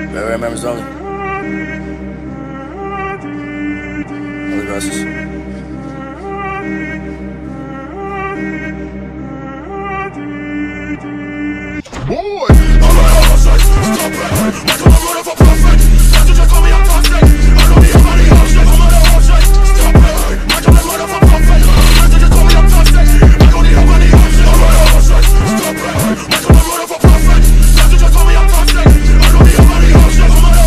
Red members only. Holy glasses. Boy, I'm a horse, stop it. Michael, I'm running for perfect. That's what you call me, I'm toxic. I don't need money, I'm a horse, stop it. Michael, I'm running for perfect. That's what you call me, I'm toxic. I don't need money, I'm a horse, stop it. Michael, I'm running for perfect. That's what you call me, I'm toxic. I don't need money, I'm a horse,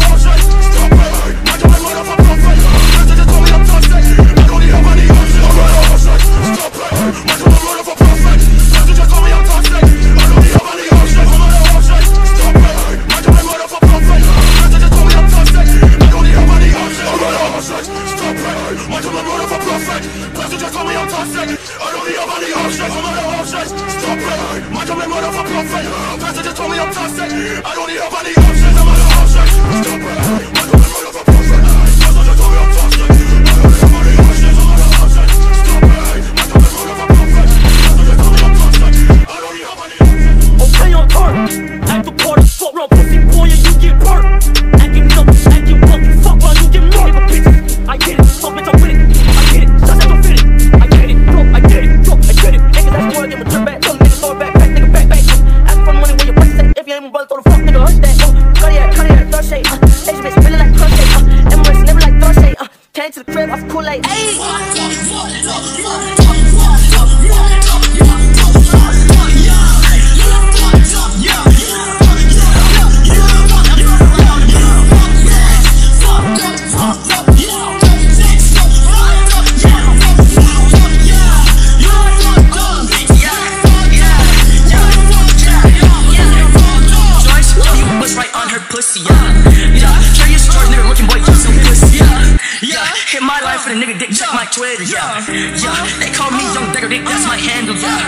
stop it. Michael, I'm running for perfect. That's what you call me, I'm toxic. I don't need money, I'm a horse, stop it. Michael, I'm running for perfect. That's what you call me, I'm toxic. I don't need money, Twitter, yeah. They call me Young Degger, that's my handle, yeah.